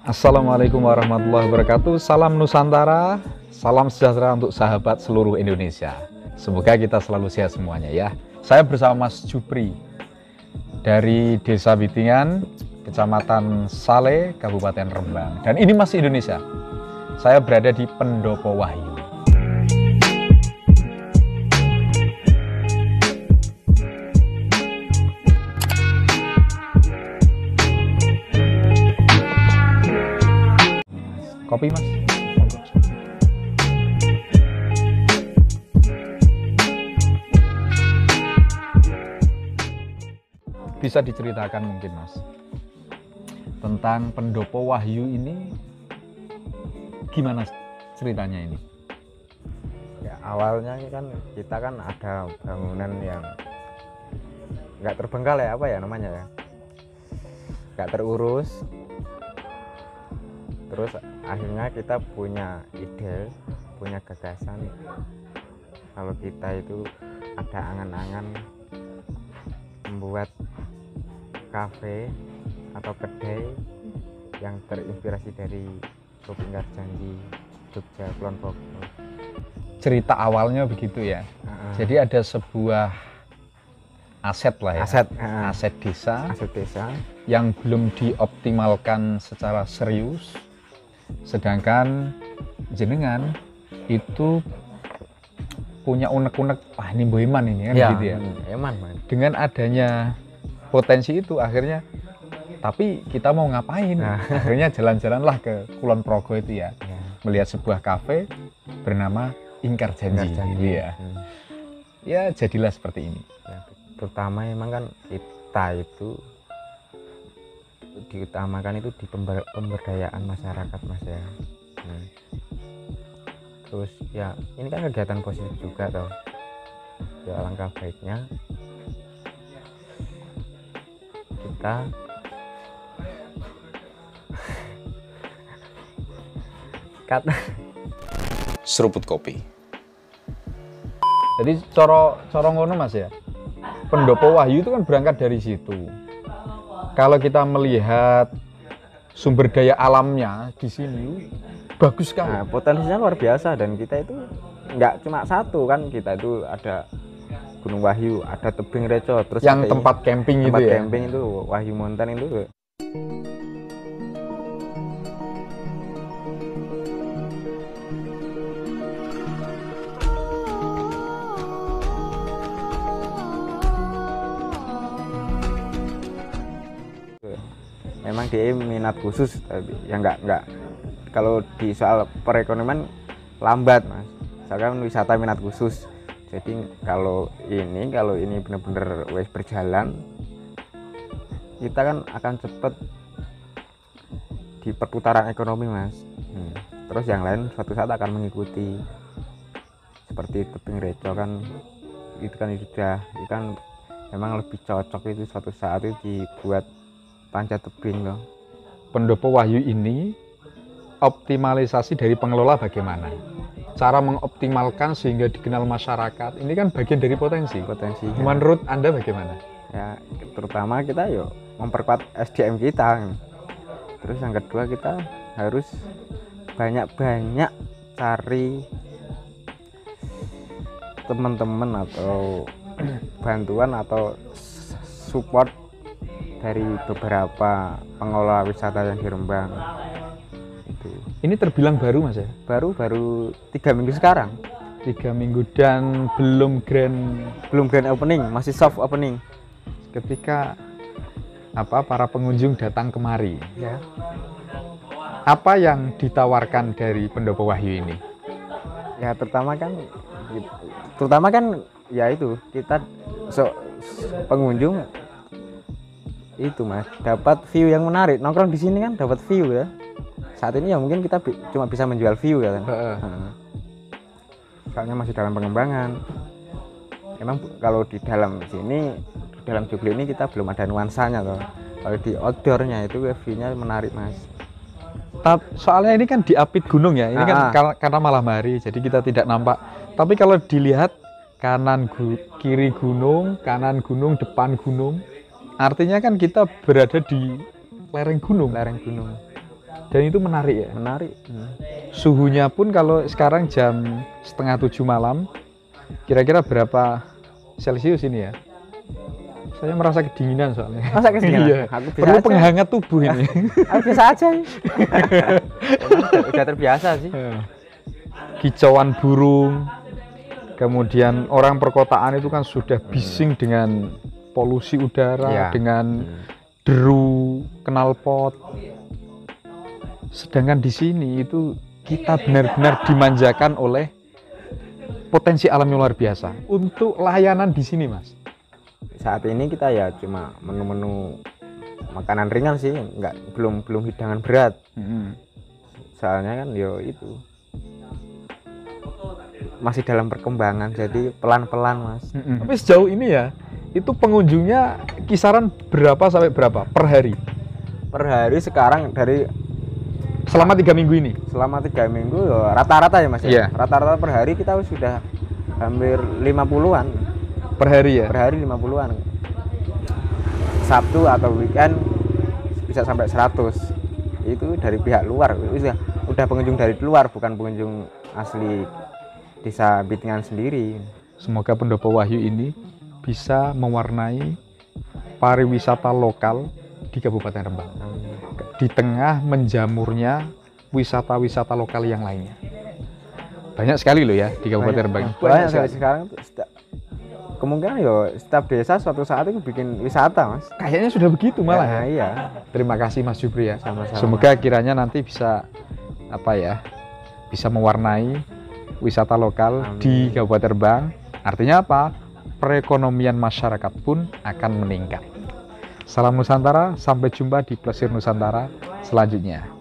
Assalamualaikum warahmatullahi wabarakatuh. Salam Nusantara, salam sejahtera untuk sahabat seluruh Indonesia. Semoga kita selalu sehat semuanya ya. Saya bersama Mas Jupri dari Desa Bitingan, Kecamatan Sale, Kabupaten Rembang. Dan ini masih Indonesia. Saya berada di Pendopo Wahyu. Kopi mas. Bisa diceritakan mungkin mas tentang Pendopo Wahyu ini, gimana ceritanya ini? Ya, awalnya kan kita kan ada bangunan yang nggak terbengkalai, apa ya namanya ya, nggak terurus. Terus akhirnya kita punya ide, punya gagasan kalau kita itu ada angan-angan membuat kafe atau kedai yang terinspirasi dari Kopi Ingarjanji, Jogja, Kulon Progo. Cerita awalnya begitu ya. Jadi ada sebuah aset lah ya, aset desa yang belum dioptimalkan secara serius, sedangkan jenengan itu punya unek-unek, wah ini boeman ini kan ya, gitu ya. Eman. Dengan adanya potensi itu akhirnya, tapi kita mau ngapain? Akhirnya jalan-jalanlah ke Kulon Progo itu ya, melihat sebuah kafe bernama Ingarjanji gitu ya. Ya jadilah seperti ini. Ya, terutama emang kan kita itu diutamakan itu di pemberdayaan masyarakat mas ya. Terus ya ini kan kegiatan positif juga toh. Ya alangkah baiknya kita seruput kopi. Jadi coro ngono mas ya, Pendopo Wahyu itu kan berangkat dari situ. Kalau kita melihat sumber daya alamnya di sini bagus kan? Nah, potensinya luar biasa, dan kita itu nggak cuma satu kan, kita itu ada Gunung Wahyu, ada Tebing Reco, terus yang tempat camping itu ya. Camping itu Wahyu Mountain itu. Memang dia minat khusus, tapi ya nggak kalau di soal perekonomian lambat mas, misalkan wisata minat khusus. Jadi kalau ini benar-benar wes berjalan, kita kan akan cepet di perputaran ekonomi mas. Terus yang lain suatu saat akan mengikuti, seperti Tebing Reco kan, itu kan memang lebih cocok itu suatu saat itu dibuat panjat tebing loh. Pendopo Wahyu ini optimalisasi dari pengelola bagaimana? Cara mengoptimalkan sehingga dikenal masyarakat, ini kan bagian dari potensi. Menurut Anda bagaimana? Ya terutama kita yuk memperkuat SDM kita. Terus yang kedua kita harus banyak-banyak cari teman-teman atau bantuan atau support dari beberapa pengelola wisata yang di Rembang. Ini terbilang baru mas ya? Baru 3 minggu sekarang. 3 minggu dan belum grand opening, masih soft opening. Ketika para pengunjung datang kemari, ya, apa yang ditawarkan dari Pendopo Wahyu ini? Ya terutama kan ya itu kita pengunjung itu mas dapat view yang menarik. Nongkrong di sini kan dapat view ya. Saat ini ya mungkin kita cuma bisa menjual view kan. Soalnya masih dalam pengembangan. Emang kalau di dalam sini, di dalam Joglo ini kita belum ada nuansanya toh. Kalau di outdoornya itu view-nya menarik mas. Soalnya ini kan diapit gunung ya. Ini kan karena malam hari, jadi kita tidak nampak. Tapi kalau dilihat kiri gunung, kanan gunung, depan gunung, artinya kan kita berada di lereng gunung. Dan itu menarik ya. Menarik. Suhunya pun kalau sekarang jam 6:30 malam, kira-kira berapa Celcius ini ya? Saya merasa kedinginan soalnya. Masa kedinginan? Iya. Aku bisa Perlu aja. penghangat tubuh ini. Aku bisa aja. Udah terbiasa sih. Kicauan burung, kemudian orang perkotaan itu kan sudah bising dengan polusi udara, Iya. dengan deru knalpot. Sedangkan di sini itu kita benar-benar dimanjakan oleh potensi alam yang luar biasa. Untuk layanan di sini, Mas, Saat ini kita ya cuma menu-menu makanan ringan sih, belum hidangan berat. Soalnya kan yo itu masih dalam perkembangan, jadi pelan-pelan, Mas. Tapi sejauh ini ya, itu pengunjungnya kisaran berapa sampai berapa per hari? Per hari sekarang dari Selama 3 minggu ini? selama 3 minggu ya, rata-rata ya, Mas. Iya. Rata-rata per hari kita sudah hampir 50-an. Per hari ya? Per hari 50-an. Sabtu atau weekend bisa sampai 100. Itu dari pihak luar. Udah pengunjung dari luar, bukan pengunjung asli Desa Bitingan sendiri. Semoga Pendopo Wahyu ini bisa mewarnai pariwisata lokal di Kabupaten Rembang, di tengah menjamurnya wisata-wisata lokal yang lainnya. Banyak sekali loh ya di Kabupaten Rembang. Banyak sekali sekarang tuh, kemungkinan yo setiap desa suatu saat itu bikin wisata, Mas. Kayaknya sudah begitu malah ya. Iya. Terima kasih Mas Jupri ya. Sama-sama. Semoga kiranya nanti bisa bisa mewarnai wisata lokal di Kabupaten Rembang. Artinya apa? Perekonomian masyarakat pun akan meningkat. Salam Nusantara, sampai jumpa di Plesir Nusantara selanjutnya.